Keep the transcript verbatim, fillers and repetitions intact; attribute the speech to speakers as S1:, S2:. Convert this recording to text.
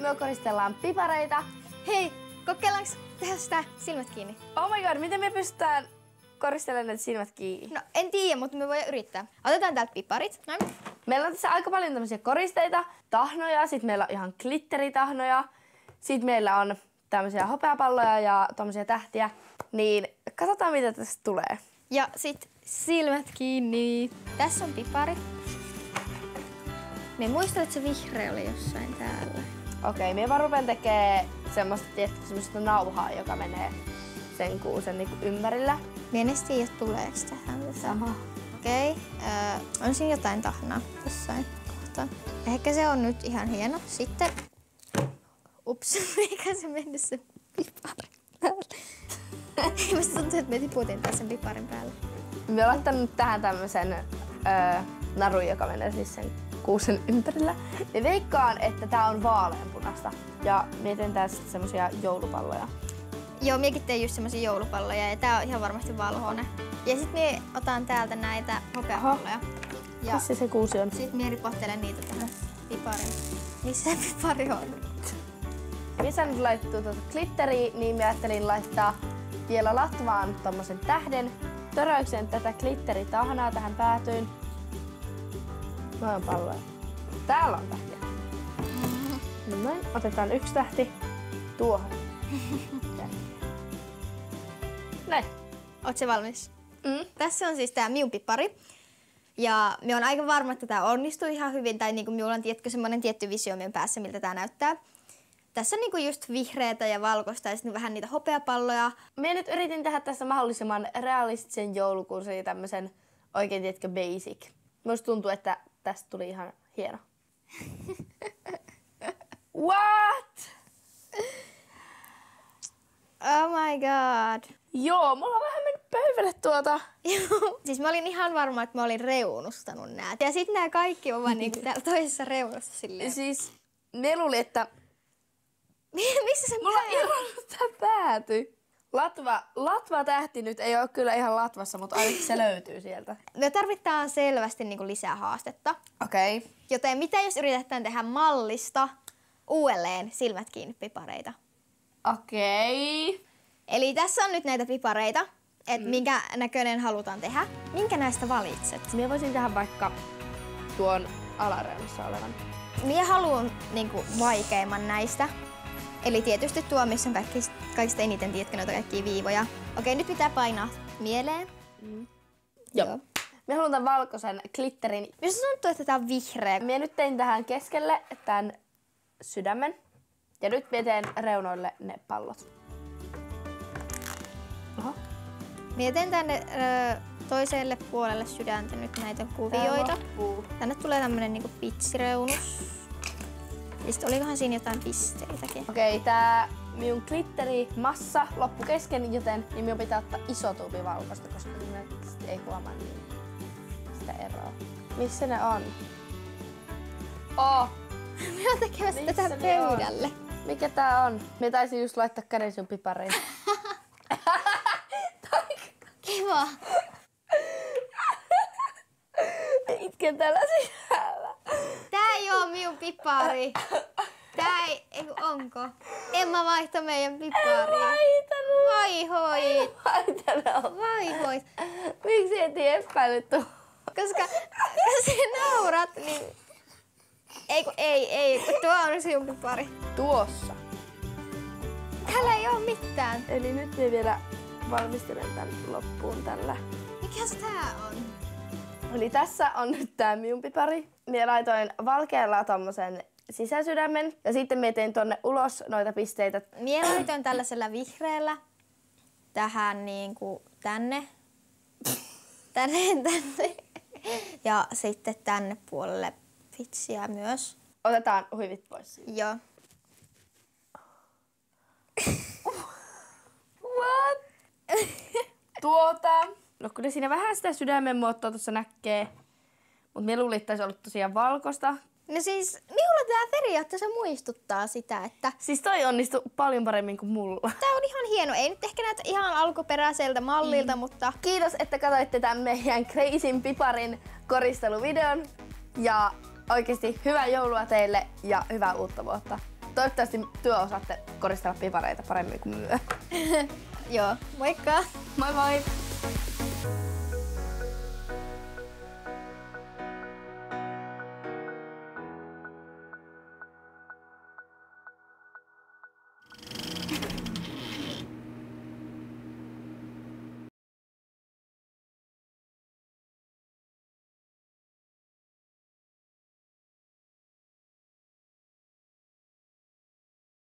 S1: me koristellaan pipareita.
S2: Hei, kokeillaanko tehdä sitä silmät kiinni?
S1: Oh my god, miten me pystytään koristelemaan näitä silmät kiinni?
S2: No en tiedä, mutta me voidaan yrittää. Otetaan täältä piparit. Noin.
S1: Meillä on tässä aika paljon tämmöisiä koristeita, tahnoja, sitten meillä on ihan glitteritahnoja, sitten meillä on tämmöisiä hopeapalloja ja tommosia tähtiä. Niin katsotaan mitä tästä tulee.
S2: Ja sit silmät kiinni. Tässä on pipari. Me muistan, että se vihreä oli jossain täällä.
S1: Okei, minä vaan rupean tekee semmoista, tietysti, semmoista nauhaa, joka menee sen kuusen niin ympärillä.
S2: Mie en edes tiedä, tuleeko tähän.
S1: Sama.
S2: Okei, öö, on siinä jotain tahnaa jossain kohtaa. Ehkä se on nyt ihan hieno. Sitten, ups, eikä se mennyt se pipari päälle. Musta tuntuu, että me tiputin taas sen piparin päälle.
S1: Me olen laittanut tähän tämmösen öö, narun, joka menee siis sen kuusen ympärillä. Ja veikkaan, että tää on vaaleanpunasta. Ja mietin tästä semmosia joulupalloja.
S2: Joo, miekin tein just semmosia joulupalloja ja tää on ihan varmasti valkoinen. Ja sit mie otan täältä näitä hopeapalloja. Ja
S1: missä se kuusi on?
S2: sit mie ripottelen niitä tähän pipariin. Missä se pipari on?
S1: Missä nyt laittuu tuota glitteriä, niin mä ajattelin laittaa vielä latvaan tommosen tähden. Töröyksen tätä glitteritahnaa tähän päätyyn. Noin palloja. Täällä on tähtiä. Mm-hmm. Noin, otetaan yksi tähti tuohon. Näin.
S2: Oot se valmis?
S1: Mm.
S2: Tässä on siis tää minun pipari. Ja me on aika varma, että tää onnistuu ihan hyvin. Tai niinku minulla on tietkö semmonen tietty visio meidän päässä, miltä tää näyttää. Tässä on niinku just vihreätä ja valkoista ja sitten vähän niitä hopeapalloja.
S1: Mä nyt yritin tehdä tässä mahdollisimman realistisen joulukuusen ja tämmösen oikein tietkö basic. Musta tuntuu, että tästä tuli ihan hieno. What?
S2: Oh my god.
S1: Joo, mulla on vähän mennyt pöydälle tuota.
S2: Siis mä olin ihan varma, että mä olin reunustanut nää. Ja sit nää kaikki on vaan niinku täällä toisessa reunassa silleen.
S1: Siis me luulin, että
S2: missä se
S1: mulla
S2: pää?
S1: ihan tää pääty. Latva, latva tähti nyt ei ole kyllä ihan latvassa, mutta ainakin se löytyy sieltä.
S2: Me tarvitaan selvästi niinku lisää haastetta.
S1: Okei. Okay.
S2: Joten mitä jos yritetään tehdä mallista uudelleen silmät kiinni pipareita?
S1: Okei. Okay.
S2: Eli tässä on nyt näitä pipareita, että mm. minkä näköinen halutaan tehdä. Minkä näistä valitset?
S1: Minä voisin tehdä vaikka tuon alareunassa olevan.
S2: Minä haluan niinku vaikeimman näistä. Eli tietysti tuo, missä on kaikista, kaikista eniten, tiedätkö, noita kaikkia viivoja. Okei, nyt pitää painaa mieleen.
S1: Mm. Joo. Joo. Minä haluan tämän valkoisen glitterin.
S2: Minusta tuntuu, että tää on vihreä.
S1: Minä nyt tein tähän keskelle tämän sydämen. Ja nyt minä teen reunoille ne pallot. Oho.
S2: Minä teen tänne ö, toiselle puolelle sydäntä nyt näitä kuvioita. Tänne tulee tämmönen niinku pitsireunus. Ja sit olikohan siinä jotain pisteitäkin.
S1: Okei, tää minun glitteri massa loppu kesken, joten niin minun pitää ottaa iso tuupi valkoista, koska minä ei huomaa niin sitä eroa. Missä ne on? Oh!
S2: Minä oon tekemässä tätä pöydälle.
S1: Mikä tää on? Minä taisin just laittaa käden sun pipariin.
S2: Kiva!
S1: Itken täällä sisällä.
S2: Tää ei oo minun pipari. Tää ei, ei onko? Emma vaihtoi meidän pipariin.
S1: En vaihtanut.
S2: Vaihoit.
S1: En vaihtanut.
S2: Vaihoit.
S1: Miksi et epäilyt tuo?
S2: Koska jos sä naurat, niin... Ei kun ei, ei, kun tuo on sinun pipari.
S1: Tuossa.
S2: Täällä ei oo mitään.
S1: Eli nyt me vielä valmistelen tän loppuun tällä.
S2: Mikäs tää on?
S1: Eli tässä on nyt tää minun pipari. Minä laitoin valkealla tommosen sisäsydämen ja sitten minä tein tonne ulos noita pisteitä.
S2: Minä laitoin tällaisella vihreällä tähän niinku tänne. Tänne, tänne. Ja sitten tänne puolelle pitsiä myös.
S1: Otetaan huivit pois siitä.
S2: Joo.
S1: What? Tuota. No kyllä siinä vähän sitä sydämen muotoa tuossa näkee. Mut minä luulin, että olisi ollut tosiaan valkoista.
S2: No siis, minulla tää periaatteessa muistuttaa sitä, että...
S1: Siis toi onnistui paljon paremmin kuin mulla.
S2: Tää on ihan hieno. Ei nyt ehkä näytä ihan alkuperäiseltä mallilta, mm. mutta...
S1: Kiitos, että katsoitte tämän meidän Crazyn piparin koristeluvideon. Ja oikeesti hyvää joulua teille ja hyvää uutta vuotta. Toivottavasti työ osaatte koristella pipareita paremmin kuin myö.
S2: Joo, moikka!
S1: Moi moi!